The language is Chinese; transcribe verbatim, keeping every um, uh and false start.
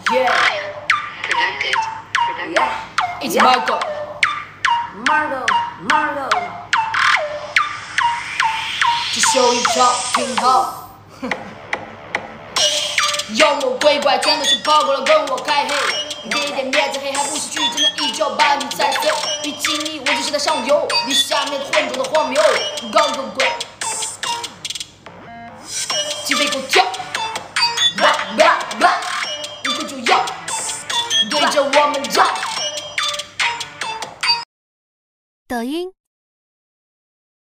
Yeah, Productive. Productive. yeah, It's Marco. Margot, Margot， 这手一招挺好。妖魔鬼怪全都是跑过来跟我开黑，给点面子黑还不是去真的一脚把你踩碎。比起你，我只是在上游，你下面混种的荒谬，搞个鬼，鸡飞狗跳。